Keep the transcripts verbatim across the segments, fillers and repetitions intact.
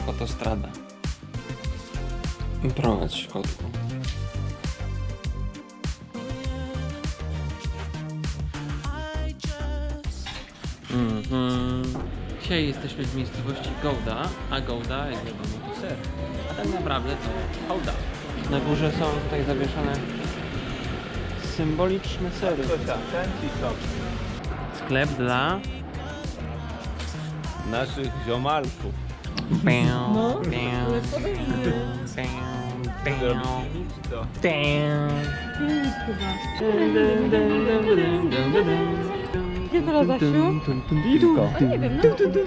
autostrada. Prowadź, kotku. Mhm. Dzisiaj jesteśmy w miejscowości Gouda, a Gouda, jak wiadomo, to ser. A tak naprawdę to Houda. Na górze są tutaj zawieszone symboliczne sery. Sklep dla naszych ziomalków. No. Gdzie teraz, Asiu? Piwko. A nie wiem,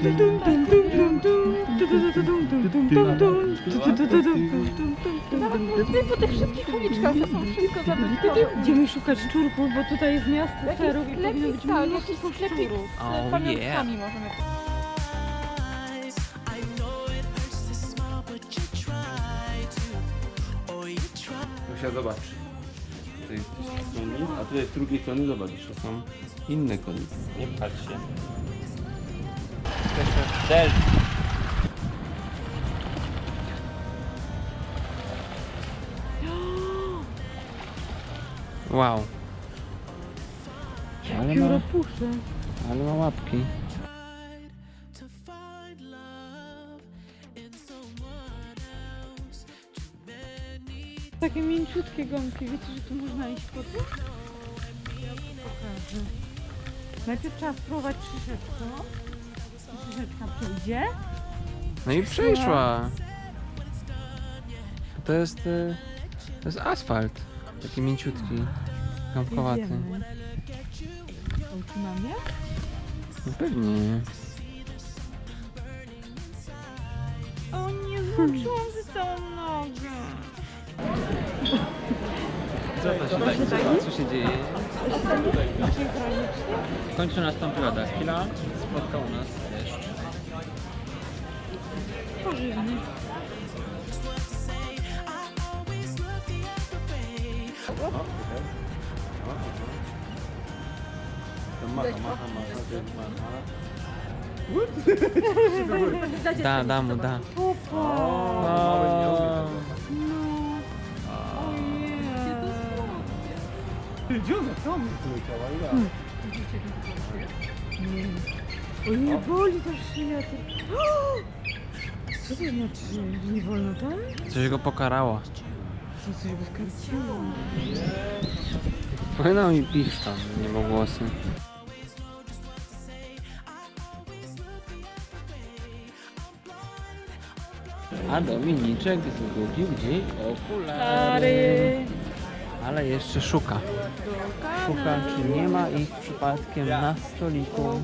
no. Po tych wszystkich uliczkach to są wszystko zabytkowe. Idziemy szukać szczurków, bo tutaj jest miasto serów i powinno być mnóstwo szczurów. Oh, z pamiątkami możemy. Musia, zobacz. Tutaj jest konik, a tutaj z drugiej strony zobaczysz, to są inne koniki. Nie patrz się. Jesteśmy w Delft. Wow. Ale ma, puszę. ale ma łapki. Takie mięciutkie gąbki, wiecie, że tu można iść po tym? Pokażę. Najpierw trzeba spróbować szyszeczką. Szyszeczka przejdzie. No i przeszła. To jest, y, to jest asfalt. Taki mięciutki, gąbkowaty. Jedziemy. Oczy mamie? No pewnie nie. O nie, włączyłam sobie całą nogę. Co to się dzieje? Co się dzieje? W końcu nastąpiła ta chwila. Spotkał nas deszcz. Pożywny. Macha, macha, macha, macha. Da, da mu, da. Popa. Mały nie umie. No. Ojej. Gdzie ona tam poleciała? Ja. Nie. Oj, nie boli ta szyja. Co to znaczy, że nie wolno tam? Coś go pokarało. Co, coś go skarciło? Płynął mi piszczał, nie było głosy. A Dominiczek zgubił gdzieś okulary. Ale jeszcze szuka. Szuka, czy nie ma ich przypadkiem na stoliku.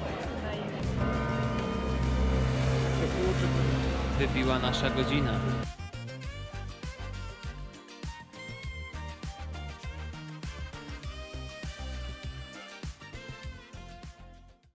Wybiła nasza godzina.